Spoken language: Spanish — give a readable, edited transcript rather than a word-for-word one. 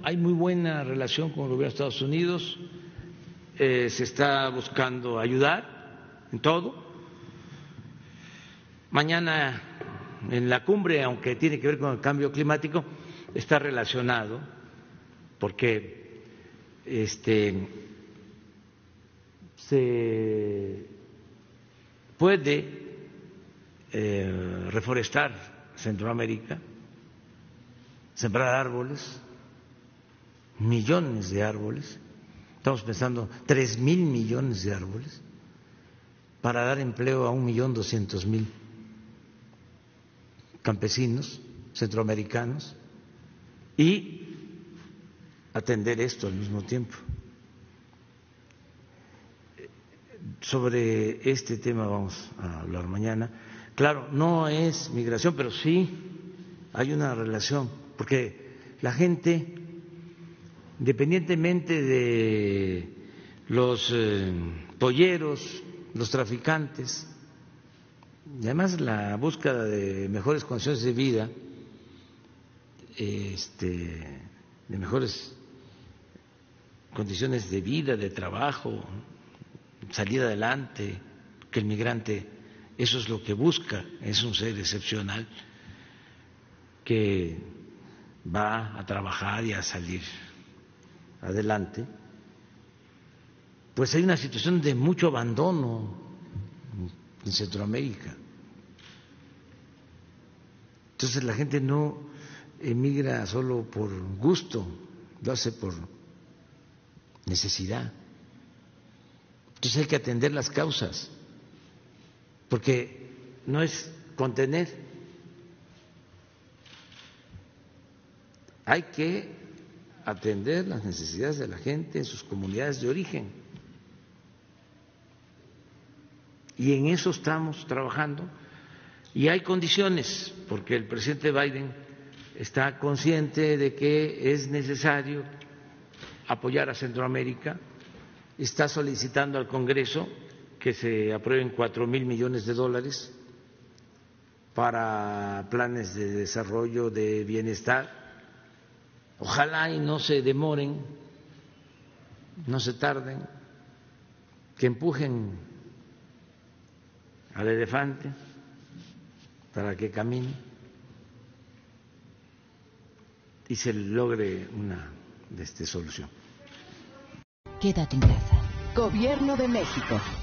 Hay muy buena relación con el gobierno de Estados Unidos, se está buscando ayudar en todo. Mañana en la cumbre, aunque tiene que ver con el cambio climático, está relacionado porque se puede reforestar Centroamérica, sembrar árboles, millones de árboles, estamos pensando 3,000 millones de árboles para dar empleo a 1,200,000 campesinos centroamericanos y atender esto al mismo tiempo. Sobre este tema vamos a hablar mañana. Claro, no es migración, pero sí hay una relación, porque la gente, independientemente de los polleros, los traficantes, y además la búsqueda de mejores condiciones de vida, de mejores condiciones de vida, de trabajo, salir adelante, que el migrante eso es lo que busca, es un ser excepcional que va a trabajar y a salir adelante. Pues hay una situación de mucho abandono en Centroamérica. Entonces la gente no emigra solo por gusto, lo hace por necesidad. Entonces hay que atender las causas, porque no es contener, hay que atender las necesidades de la gente en sus comunidades de origen. Y en eso estamos trabajando. Y hay condiciones, porque el presidente Biden está consciente de que es necesario apoyar a Centroamérica, está solicitando al Congreso que se aprueben 4,000 millones de dólares para planes de desarrollo, de bienestar. Ojalá y no se demoren, no se tarden, que empujen al elefante para que camine y se logre una solución. Quédate en casa. Gobierno de México.